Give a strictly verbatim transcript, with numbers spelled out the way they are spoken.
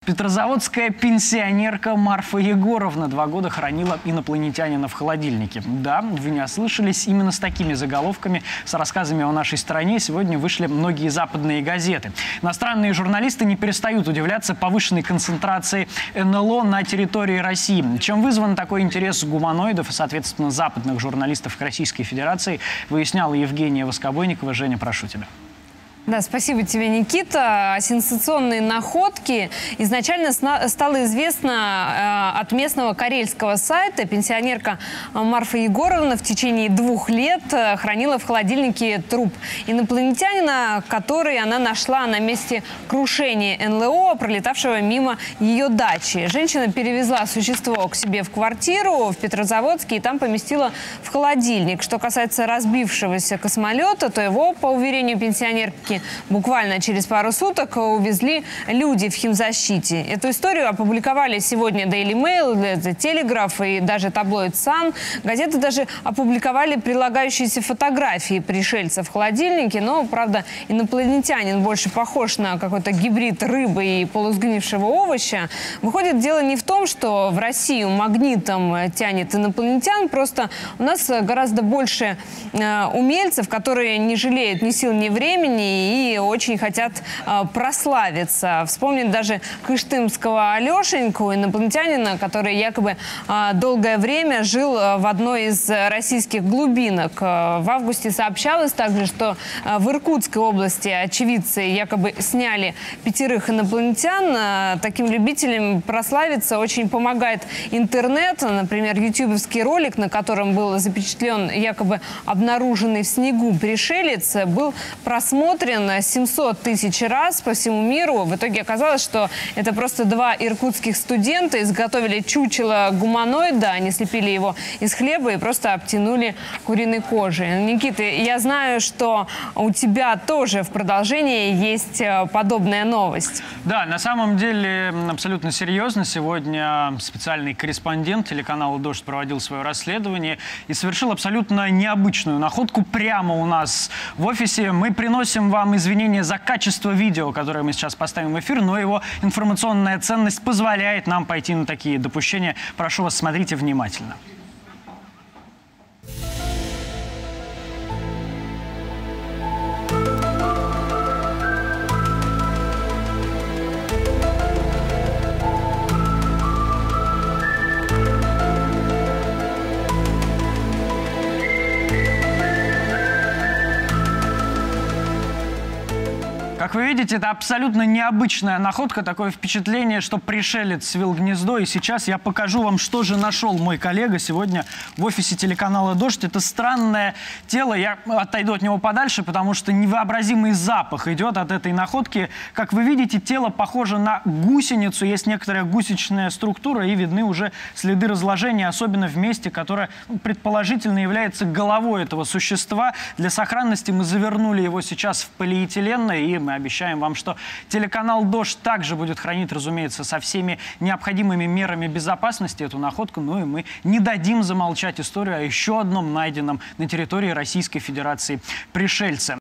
Петрозаводская пенсионерка Марфа Егоровна два года хранила инопланетянина в холодильнике. Да, вы не ослышались, именно с такими заголовками, с рассказами о нашей стране сегодня вышли многие западные газеты. Иностранные журналисты не перестают удивляться повышенной концентрации эн эл о на территории России. Чем вызван такой интерес гуманоидов и, соответственно, западных журналистов к Российской Федерации, выясняла Евгения Воскобойникова. Женя, прошу тебя. Да, спасибо тебе, Никита. Сенсационные находки. Изначально стало известно э, от местного карельского сайта. Пенсионерка Марфа Егоровна в течение двух лет хранила в холодильнике труп инопланетянина, который она нашла на месте крушения эн эл о, пролетавшего мимо ее дачи. Женщина перевезла существо к себе в квартиру в Петрозаводске и там поместила в холодильник. Что касается разбившегося космолета, то его, по уверению пенсионерки, буквально через пару суток увезли люди в химзащите. Эту историю опубликовали сегодня Daily Mail, The Telegraph и даже таблоид Sun. Газеты даже опубликовали прилагающиеся фотографии пришельца в холодильнике. Но, правда, инопланетянин больше похож на какой-то гибрид рыбы и полусгнившего овоща. Выходит, дело не в том, что в Россию магнитом тянет инопланетян. Просто у нас гораздо больше э, умельцев, которые не жалеют ни сил, ни времени и очень хотят э, прославиться. Вспомнить даже кыштымского Алешеньку, инопланетянина, который якобы э, долгое время жил э, в одной из российских глубинок. Э, в августе сообщалось также, что э, в Иркутской области очевидцы якобы сняли пятерых инопланетян. Э, таким любителям прославиться очень помогает интернет. Например, ютубовский ролик, на котором был запечатлен якобы обнаруженный в снегу пришелец, был просмотрен семьсот тысяч раз по всему миру. В итоге оказалось, что это просто два иркутских студента изготовили чучело гуманоида. Они слепили его из хлеба и просто обтянули куриной кожей. Никита, я знаю, что у тебя тоже в продолжении есть подобная новость. Да, на самом деле абсолютно серьезно. Сегодня специальный корреспондент телеканала «Дождь» проводил свое расследование и совершил абсолютно необычную находку прямо у нас в офисе. Мы приносим вам извинения за качество видео, которое мы сейчас поставим в эфир, но его информационная ценность позволяет нам пойти на такие допущения. Прошу вас, смотрите внимательно. Как вы видите, это абсолютно необычная находка, такое впечатление, что пришелец свил гнездо. И сейчас я покажу вам, что же нашел мой коллега сегодня в офисе телеканала «Дождь». Это странное тело, я отойду от него подальше, потому что невообразимый запах идет от этой находки. Как вы видите, тело похоже на гусеницу, есть некоторая гусечная структура и видны уже следы разложения, особенно в месте, которое предположительно является головой этого существа. Для сохранности мы завернули его сейчас в полиэтилен, и мы обещаем вам, что телеканал «Дождь» также будет хранить, разумеется, со всеми необходимыми мерами безопасности эту находку. Ну и мы не дадим замолчать историю о еще одном найденном на территории Российской Федерации пришельце.